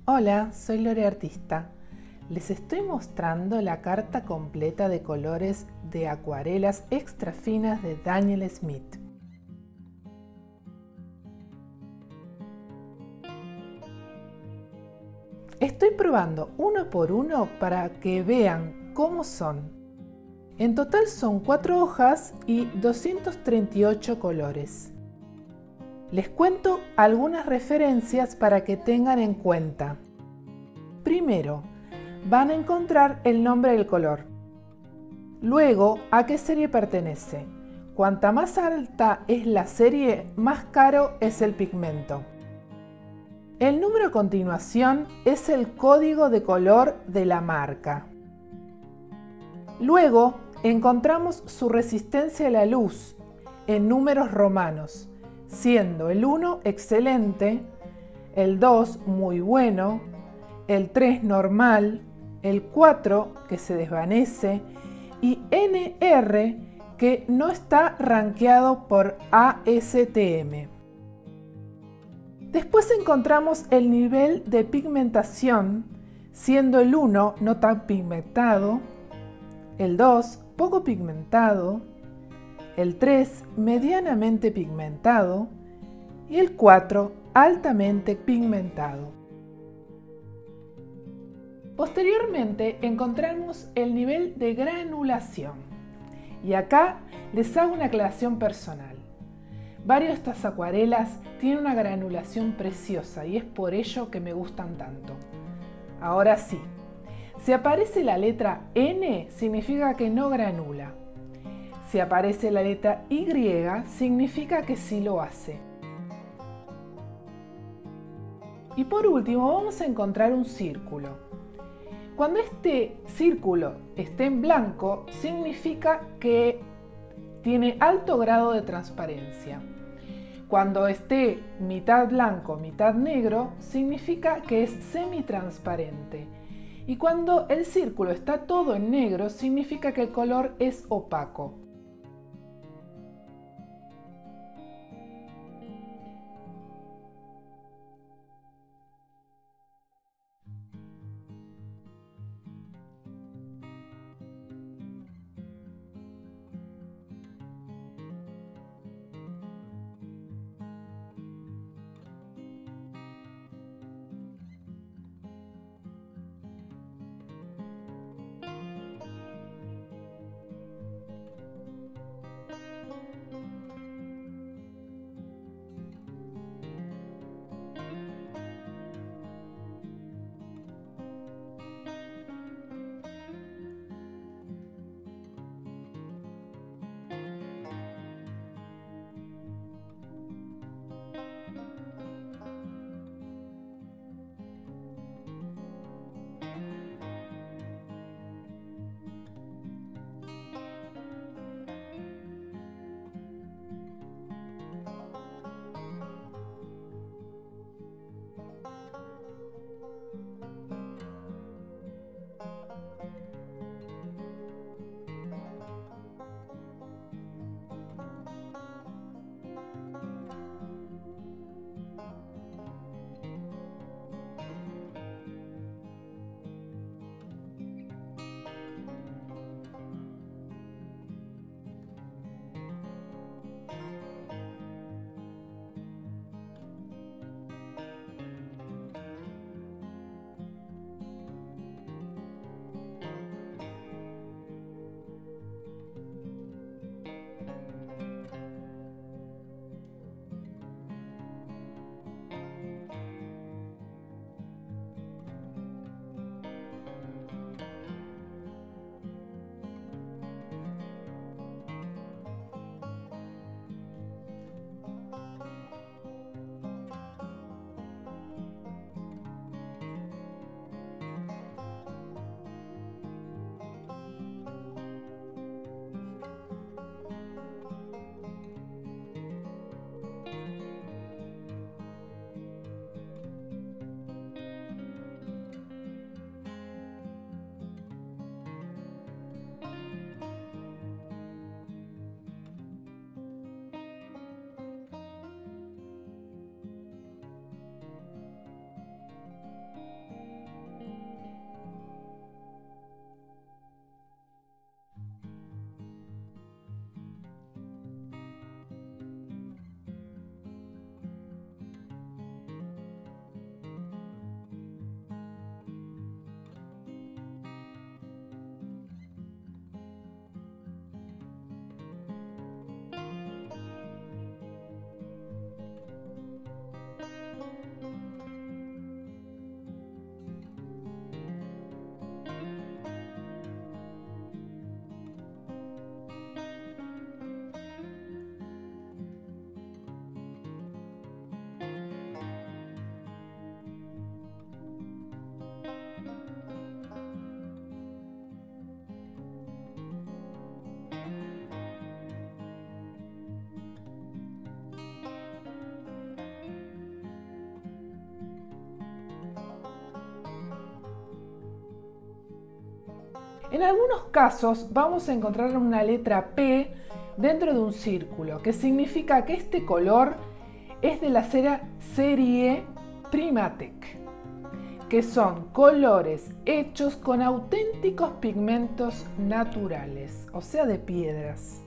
Hola, soy Lore Artista. Les estoy mostrando la carta completa de colores de acuarelas extra finas de Daniel Smith. Estoy probando uno por uno para que vean cómo son. En total son 4 hojas y 238 colores. Les cuento algunas referencias para que tengan en cuenta. Primero, van a encontrar el nombre del color. Luego, ¿a qué serie pertenece? Cuanta más alta es la serie, más caro es el pigmento. El número a continuación es el código de color de la marca. Luego, encontramos su resistencia a la luz en números romanos, siendo el 1 excelente, el 2 muy bueno, el 3 normal, el 4 que se desvanece y NR que no está rankeado por ASTM. Después encontramos el nivel de pigmentación, siendo el 1 no tan pigmentado, el 2 poco pigmentado, el 3 medianamente pigmentado y el 4 altamente pigmentado. Posteriormente encontramos el nivel de granulación y acá les hago una aclaración personal. Varias de estas acuarelas tienen una granulación preciosa y es por ello que me gustan tanto. Ahora sí, si aparece la letra N significa que no granula. Si aparece la letra Y significa que sí lo hace. Y por último vamos a encontrar un círculo. Cuando este círculo esté en blanco, significa que tiene alto grado de transparencia. Cuando esté mitad blanco, mitad negro, significa que es semitransparente. Y cuando el círculo está todo en negro, significa que el color es opaco. En algunos casos vamos a encontrar una letra P dentro de un círculo, que significa que este color es de la serie Primatec, que son colores hechos con auténticos pigmentos naturales, o sea, de piedras.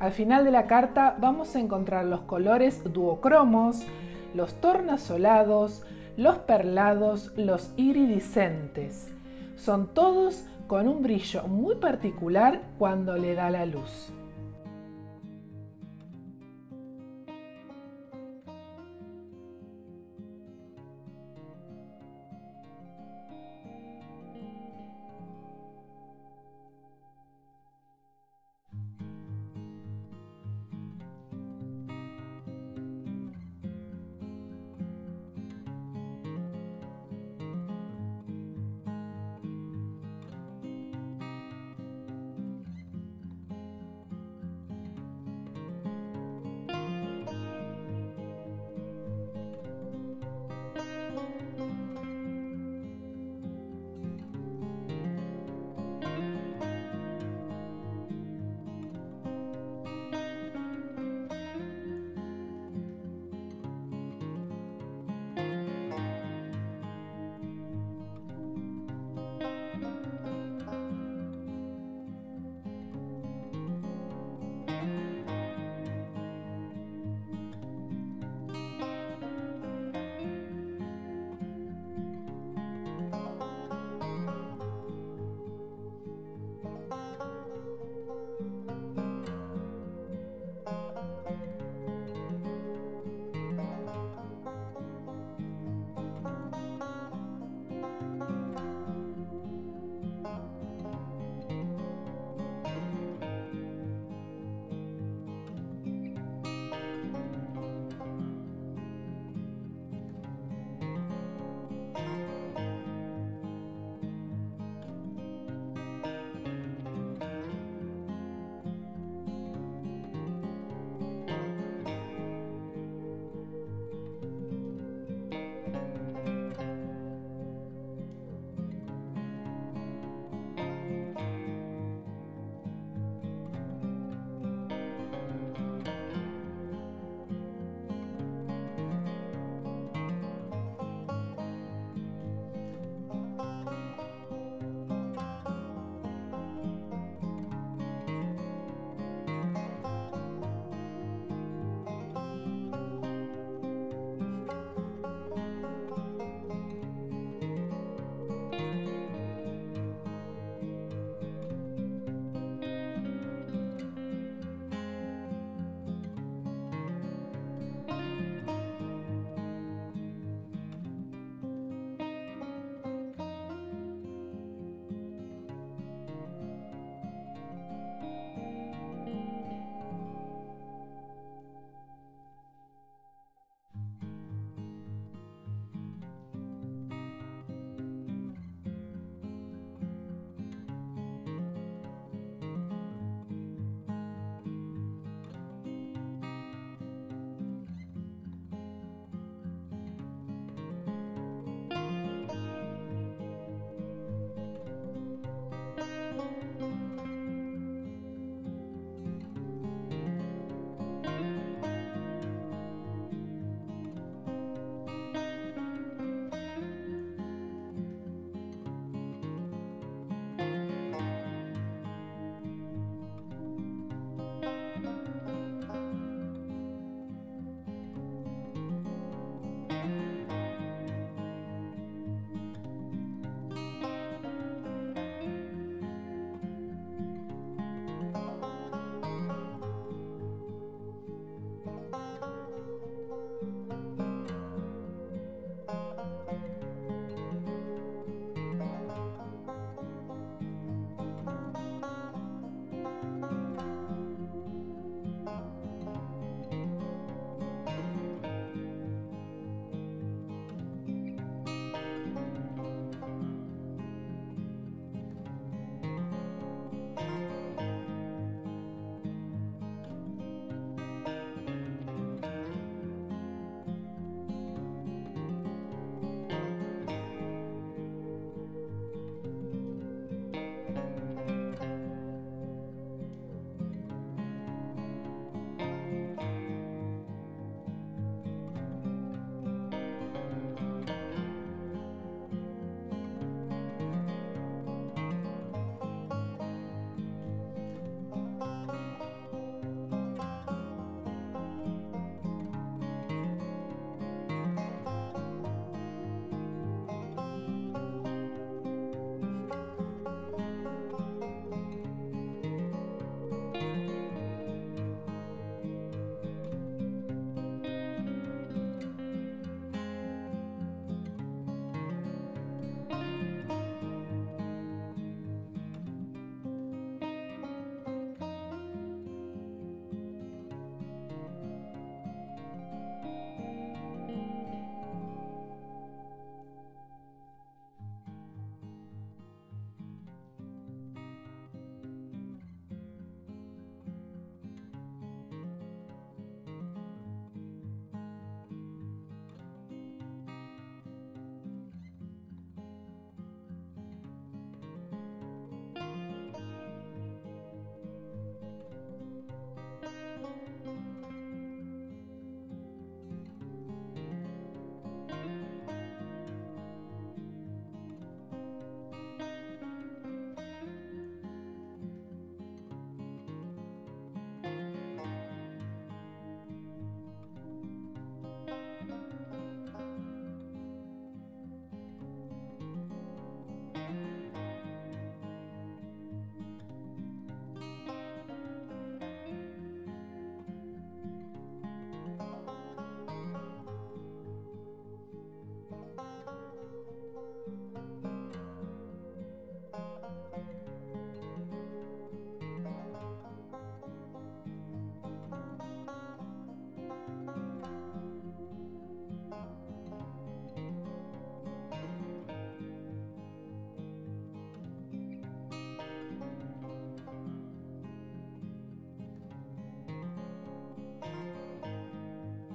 Al final de la carta vamos a encontrar los colores duocromos, los tornasolados, los perlados, los iridiscentes. Son todos con un brillo muy particular cuando le da la luz.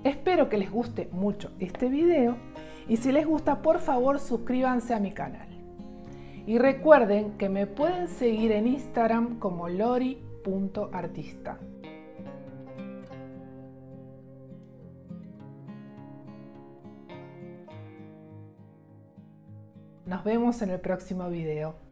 Espero que les guste mucho este video y si les gusta, por favor suscríbanse a mi canal. Y recuerden que me pueden seguir en Instagram como lori.artista. Nos vemos en el próximo video.